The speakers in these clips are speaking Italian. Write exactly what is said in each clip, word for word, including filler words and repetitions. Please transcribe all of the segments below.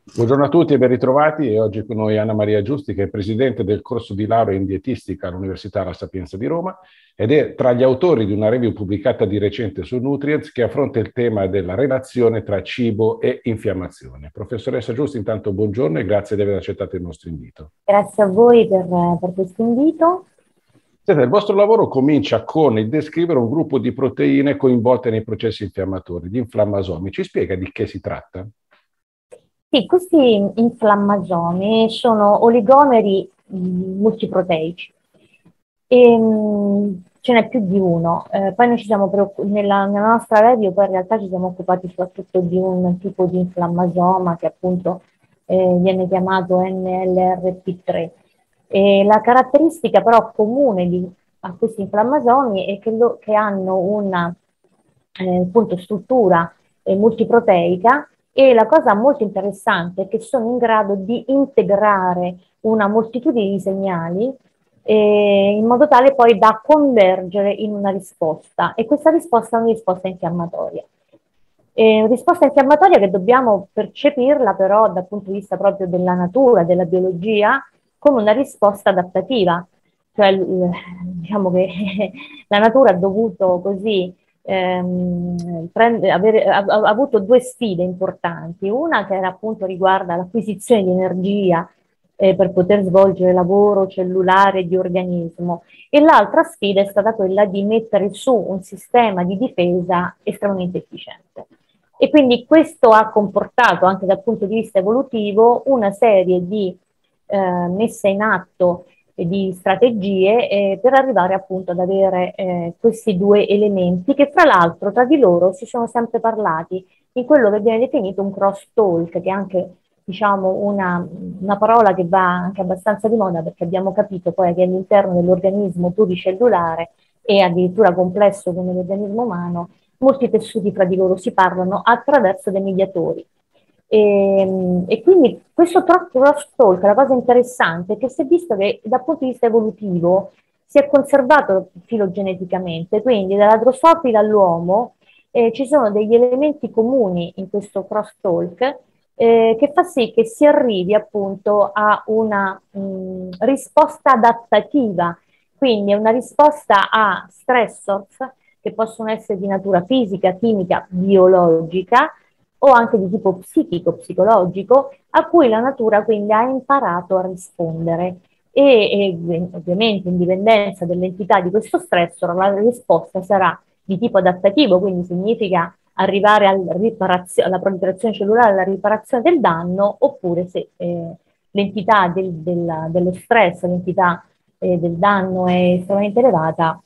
Buongiorno a tutti e ben ritrovati. E oggi con noi Anna Maria Giusti, che è presidente del corso di laurea in dietistica all'Università La Sapienza di Roma ed è tra gli autori di una review pubblicata di recente su Nutrients che affronta il tema della relazione tra cibo e infiammazione. Professoressa Giusti, intanto buongiorno e grazie di aver accettato il nostro invito. Grazie a voi per, per questo invito. Senta, il vostro lavoro comincia con il descrivere un gruppo di proteine coinvolte nei processi infiammatori, gli inflammasomi. Ci spiega di che si tratta? Sì, questi inflammasomi sono oligomeri mh, multiproteici. E, mh, ce n'è più di uno. Eh, poi noi ci siamo nella, nella nostra review, poi in realtà ci siamo occupati soprattutto di un tipo di inflammasoma che appunto eh, viene chiamato N L R P tre. E la caratteristica però comune di, a questi inflammasomi è che, lo, che hanno una eh, appunto, struttura eh, multiproteica. E la cosa molto interessante è che sono in grado di integrare una moltitudine di segnali eh, in modo tale poi da convergere in una risposta, e questa risposta è una risposta infiammatoria. È una risposta infiammatoria che dobbiamo percepirla però dal punto di vista proprio della natura, della biologia, come una risposta adattativa. Cioè, diciamo che la natura ha dovuto così ehm, prende, avere, ha, ha avuto due sfide importanti, una che era appunto riguarda l'acquisizione di energia eh, per poter svolgere lavoro cellulare di organismo, e l'altra sfida è stata quella di mettere su un sistema di difesa estremamente efficiente. E quindi questo ha comportato anche dal punto di vista evolutivo una serie di eh, messe in atto di strategie eh, per arrivare appunto ad avere eh, questi due elementi che fra l'altro tra di loro si sono sempre parlati in quello che viene definito un cross talk, che è anche diciamo una, una parola che va anche abbastanza di moda, perché abbiamo capito poi che all'interno dell'organismo pluricellulare e addirittura complesso come l'organismo umano molti tessuti fra di loro si parlano attraverso dei mediatori. E, e quindi questo cross talk, la cosa interessante è che si è visto che dal punto di vista evolutivo si è conservato filogeneticamente, quindi dalla drosofila all'uomo eh, ci sono degli elementi comuni in questo cross talk eh, che fa sì che si arrivi appunto a una mh, risposta adattativa, quindi è una risposta a stressors che possono essere di natura fisica, chimica, biologica, o anche di tipo psichico, psicologico, a cui la natura quindi ha imparato a rispondere. E, e ovviamente in dipendenza dell'entità di questo stressor la risposta sarà di tipo adattativo, quindi significa arrivare alla, alla proliferazione cellulare, alla riparazione del danno, oppure se eh, l'entità del, del, dello stress, l'entità eh, del danno è estremamente elevata,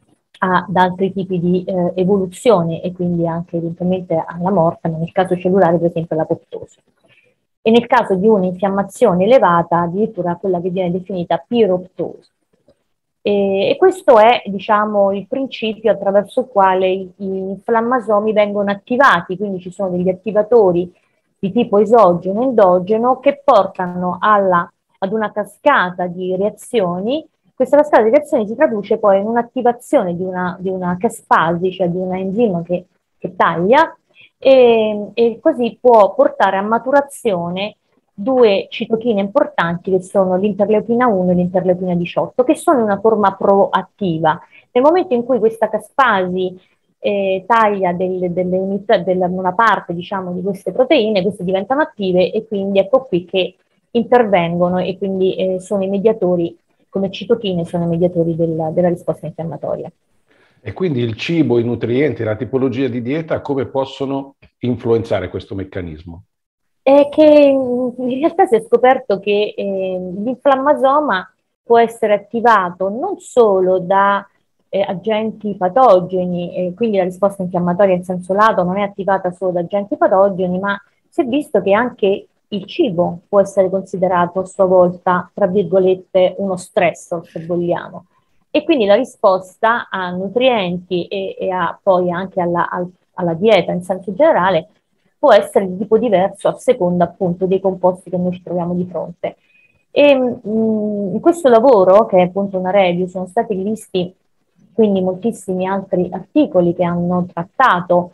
ad altri tipi di eh, evoluzione e quindi anche eventualmente alla morte, ma nel caso cellulare per esempio l'apoptosi. E nel caso di un'infiammazione elevata addirittura quella che viene definita piroptosi. E, e questo è diciamo il principio attraverso il quale i, gli inflammasomi vengono attivati, quindi ci sono degli attivatori di tipo esogeno e endogeno che portano alla, ad una cascata di reazioni. Questa cascata di reazioni si traduce poi in un'attivazione di una, di una caspasi, cioè di un enzima che, che taglia, e, e così può portare a maturazione due citochine importanti che sono l'interleuchina uno e l'interleuchina diciotto, che sono in una forma proattiva. Nel momento in cui questa caspasi eh, taglia del, delle unità, della, una parte diciamo, di queste proteine, queste diventano attive e quindi ecco qui che intervengono e quindi eh, sono i mediatori, come citochine sono i mediatori della, della risposta infiammatoria. E quindi il cibo, i nutrienti, la tipologia di dieta, come possono influenzare questo meccanismo? È che in realtà si è scoperto che eh, l'inflammasoma può essere attivato non solo da eh, agenti patogeni, e quindi la risposta infiammatoria in senso lato non è attivata solo da agenti patogeni, ma si è visto che anche il cibo può essere considerato a sua volta, tra virgolette, uno stressor, se vogliamo. E quindi la risposta a nutrienti e, e a, poi anche alla, al, alla dieta in senso generale può essere di tipo diverso a seconda appunto dei composti che noi ci troviamo di fronte. E mh, in questo lavoro, che è appunto una review, sono stati rivisti quindi moltissimi altri articoli che hanno trattato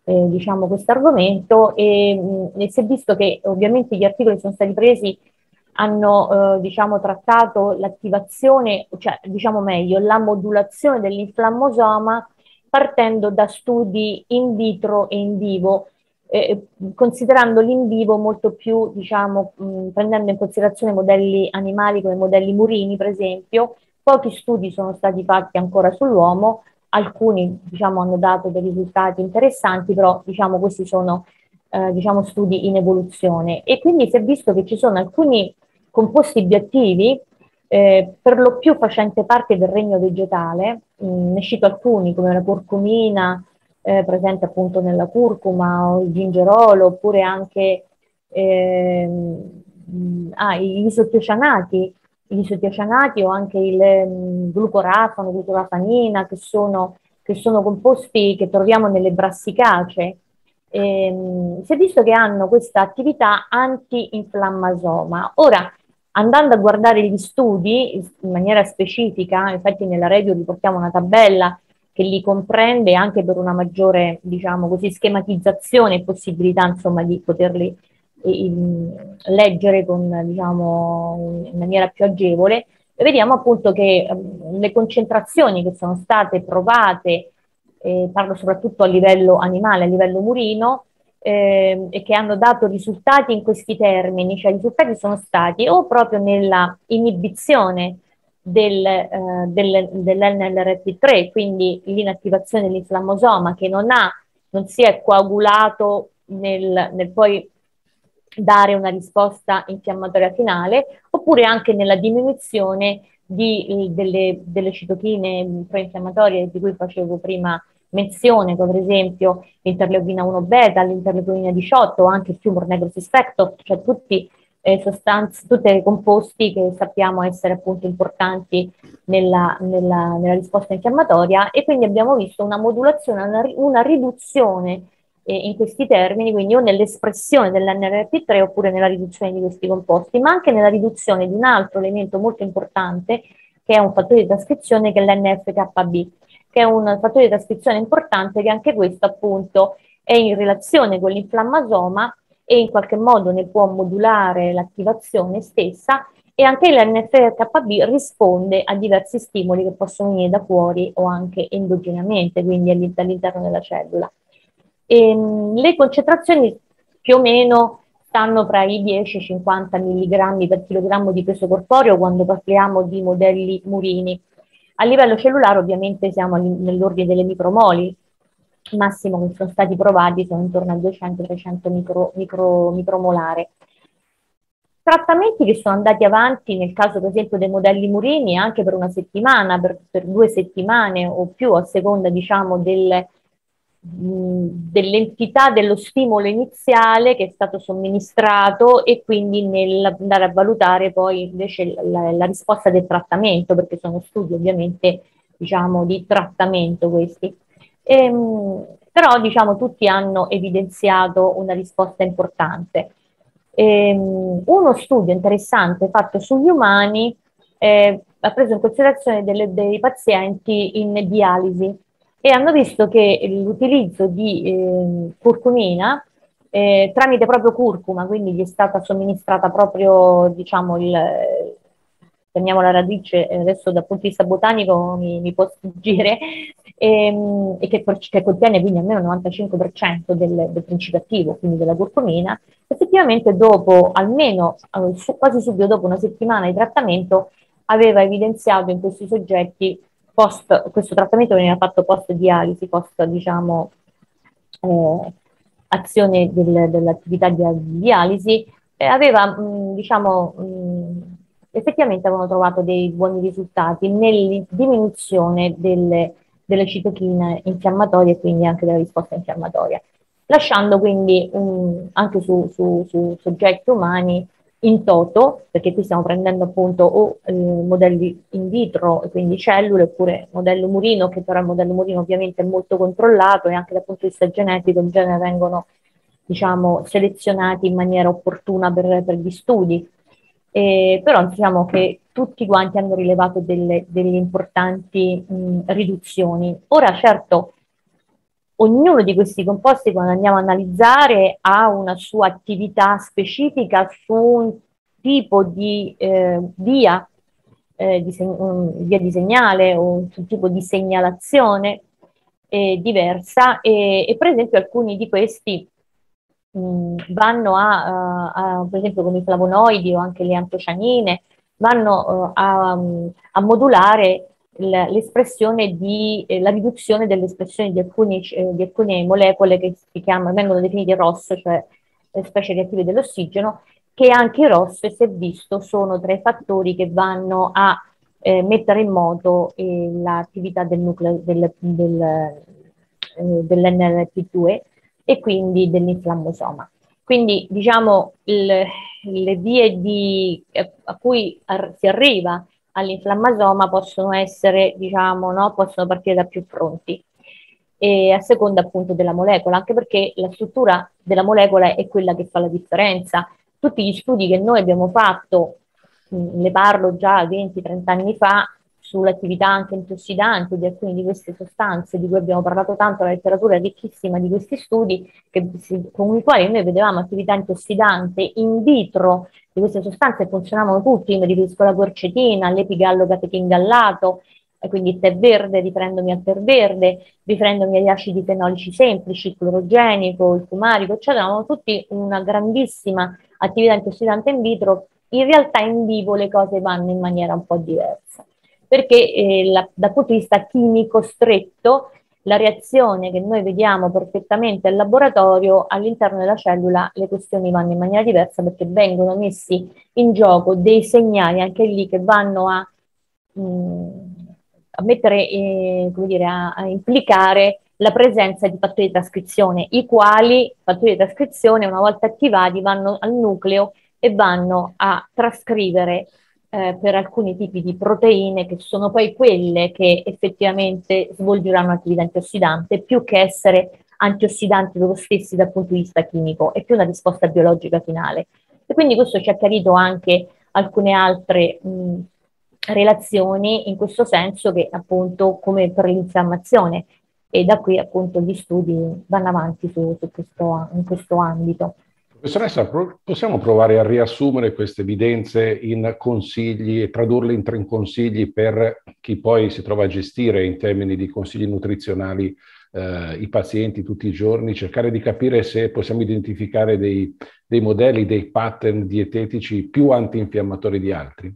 eh, diciamo, questo argomento e, mh, e si è visto che ovviamente gli articoli che sono stati presi hanno eh, diciamo, trattato l'attivazione, cioè diciamo meglio, la modulazione dell'inflammosoma partendo da studi in vitro e in vivo, eh, considerando l'in vivo molto più, diciamo, mh, prendendo in considerazione modelli animali come modelli murini, per esempio. Pochi studi sono stati fatti ancora sull'uomo, alcuni diciamo, hanno dato dei risultati interessanti, però diciamo, questi sono eh, diciamo, studi in evoluzione. E quindi si è visto che ci sono alcuni composti bioattivi, eh, per lo più facente parte del regno vegetale, mh, ne cito alcuni come la curcumina, eh, presente appunto nella curcuma, o il gingerolo, oppure anche ehm, ah, gli isotiocianati, gli isotiocianati o anche il mh, glucorafano, glucorafanina, che sono, che sono composti che troviamo nelle brassicacee. Ehm, si è visto che hanno questa attività anti-inflammasoma. Ora, andando a guardare gli studi in maniera specifica, infatti nella review riportiamo una tabella che li comprende anche per una maggiore, diciamo così, schematizzazione e possibilità, insomma, di poterli eh, leggere con, diciamo, in maniera più agevole. E vediamo appunto che eh, le concentrazioni che sono state provate, eh, parlo soprattutto a livello animale, a livello murino, eh, e che hanno dato risultati in questi termini, cioè i risultati sono stati o proprio nella inibizione del, eh, del, dell'N L R P tre, quindi l'inattivazione dell'inflammosoma che non, ha, non si è coagulato nel, nel poi dare una risposta infiammatoria finale, oppure anche nella diminuzione di, delle, delle citochine proinfiammatorie di cui facevo prima menzione, come per esempio l'interleuchina uno beta, l'interleuchina diciotto, o anche il tumor necrosis factor, cioè tutti eh, sostanze, tutti composti che sappiamo essere appunto importanti nella, nella, nella risposta infiammatoria, e quindi abbiamo visto una modulazione, una, una riduzione eh, in questi termini, quindi o nell'espressione dell'N R P tre oppure nella riduzione di questi composti, ma anche nella riduzione di un altro elemento molto importante che è un fattore di trascrizione, che è l'N F K B, che è un fattore di trascrizione importante, che anche questo appunto è in relazione con l'inflammasoma e in qualche modo ne può modulare l'attivazione stessa, e anche l'N F K B risponde a diversi stimoli che possono venire da fuori o anche endogeneamente, quindi all'interno della cellula. E, mh, le concentrazioni più o meno stanno tra i dieci e i cinquanta milligrammi per chilogrammo di peso corporeo quando parliamo di modelli murini. A livello cellulare ovviamente siamo nell'ordine delle micromoli, il massimo che sono stati provati sono intorno a duecento trecento micro, micro, micromolare. Trattamenti che sono andati avanti nel caso per esempio dei modelli murini anche per una settimana, per, per due settimane o più, a seconda diciamo del, dell'entità dello stimolo iniziale che è stato somministrato, e quindi nell'andare a valutare poi invece la, la risposta del trattamento, perché sono studi ovviamente diciamo di trattamento questi. Ehm, però diciamo tutti hanno evidenziato una risposta importante. Ehm, uno studio interessante fatto sugli umani eh, ha preso in considerazione delle, dei pazienti in dialisi, e hanno visto che l'utilizzo di eh, curcumina eh, tramite proprio curcuma, quindi gli è stata somministrata proprio, diciamo, il, chiamiamo la radice, eh, adesso dal punto di vista botanico mi, mi può sfuggire, ehm, e che, che contiene quindi almeno il novantacinque per cento del, del principio attivo, quindi della curcumina, effettivamente dopo, almeno eh, su, quasi subito dopo una settimana di trattamento, aveva evidenziato in questi soggetti, post, questo trattamento veniva fatto post dialisi, post diciamo eh, azione del, dell'attività di, di dialisi, eh, aveva mh, diciamo mh, effettivamente avevano trovato dei buoni risultati nella diminuzione delle, delle citochine infiammatorie e quindi anche della risposta infiammatoria, lasciando quindi um, anche su, su, su soggetti umani in toto, perché qui stiamo prendendo appunto o eh, modelli in vitro, quindi cellule, oppure modello murino, che però il modello murino ovviamente è molto controllato e anche dal punto di vista genetico in genere vengono diciamo selezionati in maniera opportuna per, per gli studi. Eh, però diciamo che tutti quanti hanno rilevato delle, delle importanti mh, riduzioni. Ora certo ognuno di questi composti, quando andiamo a analizzare, ha una sua attività specifica su un tipo di eh, via, eh, di, un, via di segnale o un, un tipo di segnalazione eh, diversa e, e per esempio alcuni di questi mh, vanno a, a, a, per esempio come i flavonoidi o anche le antocianine, vanno uh, a, a modulare l'espressione di, eh, la riduzione dell'espressione di, eh, di alcune molecole che si chiamano, vengono definite R O S, cioè eh, specie reattive dell'ossigeno, che anche i R O S, si è visto, sono tra i fattori che vanno a eh, mettere in moto eh, l'attività del nucleo del, del, eh, dell'N L P due e quindi dell'inflammosoma. Quindi diciamo il, le vie di, a cui ar- si arriva all'inflammasoma possono essere, diciamo, no, possono partire da più fronti, e a seconda appunto della molecola, anche perché la struttura della molecola è quella che fa la differenza. Tutti gli studi che noi abbiamo fatto, mh, ne parlo già venti trenta anni fa, sull'attività anche antiossidante di alcune di queste sostanze, di cui abbiamo parlato tanto, la letteratura è ricchissima di questi studi, che, con i quali noi vedevamo attività antiossidante in vitro di queste sostanze, funzionavano tutti, io mi riferisco alla quercetina, all'epigallo-catetingallato, e quindi il tè verde, riprendomi al tè verde, riprendomi agli acidi fenolici semplici, il clorogenico, il fumarico, eccetera, avevano tutti una grandissima attività antiossidante in vitro. In realtà in vivo le cose vanno in maniera un po' diversa, perché eh, la, dal punto di vista chimico stretto, la reazione che noi vediamo perfettamente al laboratorio, all'interno della cellula le questioni vanno in maniera diversa, perché vengono messi in gioco dei segnali anche lì che vanno a, mh, a mettere, eh, come dire, a, a implicare la presenza di fattori di trascrizione, i quali fattori di trascrizione, una volta attivati, vanno al nucleo e vanno a trascrivere eh, per alcuni tipi di proteine, che sono poi quelle che effettivamente svolgeranno attività antiossidante, più che essere antiossidanti loro stessi dal punto di vista chimico, è più una risposta biologica finale. E quindi questo ci ha chiarito anche alcune altre mh, relazioni in questo senso, che appunto come per l'infiammazione, e da qui appunto gli studi vanno avanti su, su questo, in questo ambito. Professoressa, possiamo provare a riassumere queste evidenze in consigli e tradurle in tre consigli per chi poi si trova a gestire in termini di consigli nutrizionali eh, i pazienti tutti i giorni, cercare di capire se possiamo identificare dei, dei modelli, dei pattern dietetici più antinfiammatori di altri?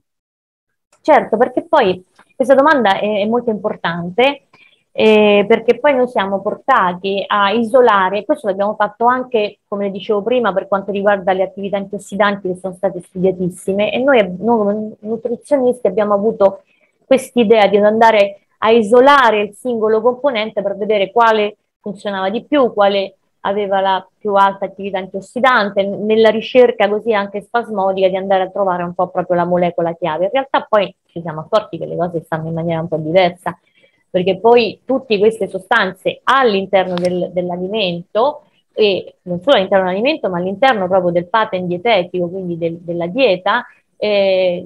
Certo, perché poi questa domanda è, è molto importante, eh, perché poi noi siamo portati a isolare, questo l'abbiamo fatto anche, come dicevo prima, per quanto riguarda le attività antiossidanti che sono state studiatissime, e noi, noi come nutrizionisti abbiamo avuto quest'idea di andare a isolare il singolo componente per vedere quale funzionava di più, quale aveva la più alta attività antiossidante, nella ricerca così anche spasmodica di andare a trovare un po' proprio la molecola chiave. In realtà poi ci siamo accorti che le cose stanno in maniera un po' diversa, perché poi tutte queste sostanze all'interno del, dell'alimento, e non solo all'interno dell'alimento, ma all'interno proprio del pattern dietetico, quindi del, della dieta, eh,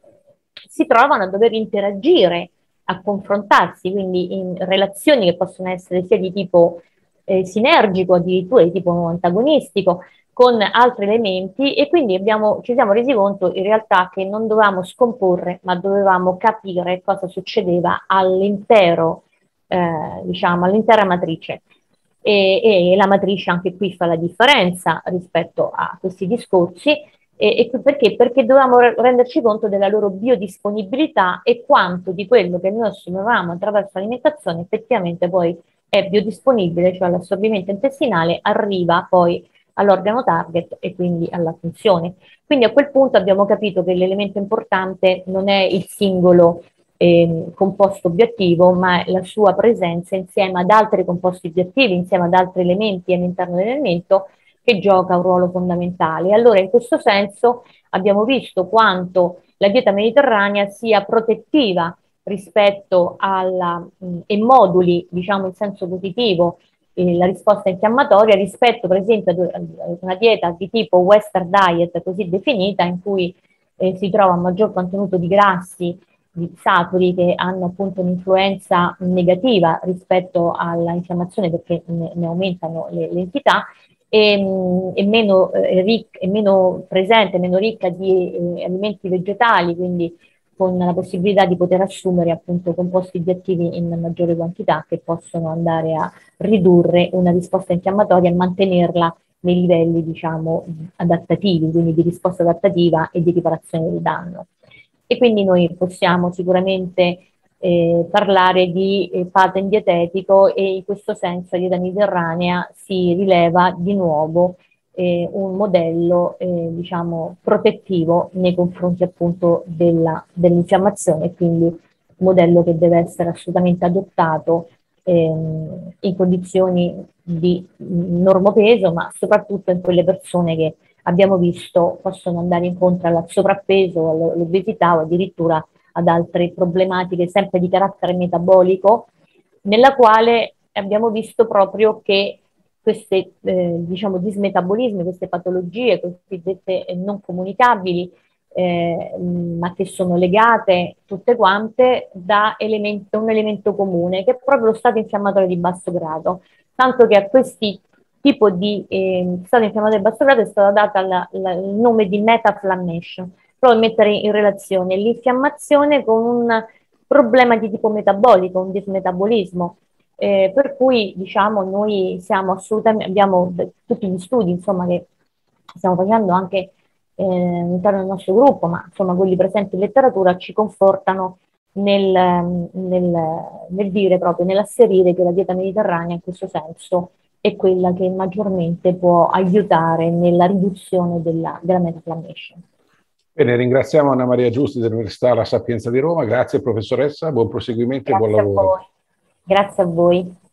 si trovano a dover interagire, a confrontarsi, quindi in relazioni che possono essere sia di tipo eh, sinergico, addirittura di tipo antagonistico, con altri elementi, e quindi abbiamo, ci siamo resi conto in realtà che non dovevamo scomporre, ma dovevamo capire cosa succedeva all'intero, eh, diciamo, all'intera matrice. E, e la matrice anche qui fa la differenza rispetto a questi discorsi, e, e perché? Perché dovevamo renderci conto della loro biodisponibilità e quanto di quello che noi assumevamo attraverso l'alimentazione effettivamente poi è biodisponibile, cioè l'assorbimento intestinale arriva poi all'organo target e quindi alla funzione. Quindi a quel punto abbiamo capito che l'elemento importante non è il singolo eh, composto bioattivo, ma la sua presenza insieme ad altri composti bioattivi, insieme ad altri elementi all'interno dell'alimento, che gioca un ruolo fondamentale. Allora, in questo senso abbiamo visto quanto la dieta mediterranea sia protettiva rispetto alla mh, e moduli, diciamo in senso positivo, eh, la risposta infiammatoria rispetto per esempio ad una dieta di tipo Western diet così definita, in cui eh, si trova un maggior contenuto di grassi di saturi che hanno appunto un'influenza negativa rispetto alla infiammazione perché ne, ne aumentano le, le entità, e, è, meno, eh, ric- è meno presente, meno ricca di eh, alimenti vegetali, quindi con la possibilità di poter assumere appunto composti bioattivi in maggiore quantità che possono andare a ridurre una risposta infiammatoria e mantenerla nei livelli, diciamo, adattativi, quindi di risposta adattativa e di riparazione del danno. E quindi noi possiamo sicuramente eh, parlare di eh, pattern dietetico, e in questo senso la dieta mediterranea si rileva di nuovo eh, un modello eh, diciamo protettivo nei confronti appunto della, dell'infiammazione, quindi un modello che deve essere assolutamente adottato ehm, in condizioni di normopeso, ma soprattutto in quelle persone che abbiamo visto possono andare incontro al sovrappeso, all'obesità o addirittura ad altre problematiche sempre di carattere metabolico, nella quale abbiamo visto proprio che questi eh, diciamo, dismetabolismi, queste patologie cosiddette non comunicabili, eh, ma che sono legate tutte quante da elemento, un elemento comune, che è proprio lo stato infiammatorio di basso grado. Tanto che a questi tipo di eh, stato infiammatorio di basso grado è stato dato la, la, il nome di metaflammation, proprio mettere in relazione l'infiammazione con un problema di tipo metabolico, un dismetabolismo. Eh, per cui diciamo noi siamo assolutamente, abbiamo tutti gli studi insomma che stiamo facendo anche eh, all'interno del nostro gruppo, ma insomma quelli presenti in letteratura ci confortano nel, nel, nel dire proprio, nell'asserire che la dieta mediterranea in questo senso è quella che maggiormente può aiutare nella riduzione della, della metaflammation. Bene, ringraziamo Anna Maria Giusti dell'Università La Sapienza di Roma. Grazie professoressa, buon proseguimento e buon Grazie a lavoro. voi. Grazie a voi.